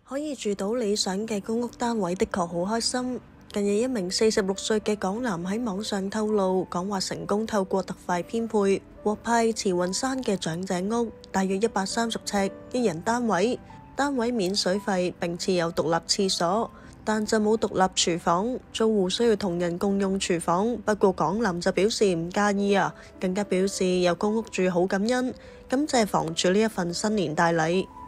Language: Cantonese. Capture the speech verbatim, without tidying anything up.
可以住到理想嘅公屋單位的確好開心。近日一名四十六歲嘅港男喺網上透露，講話成功透過特快編配獲派慈雲山嘅長者屋，大約一百三十尺，一人單位，單位免水費並設有獨立廁所，但就冇獨立廚房，租戶需要同人共用廚房。不過港男就表示唔介意啊，更加表示有公屋住好感恩，感謝房主呢一份新年大禮。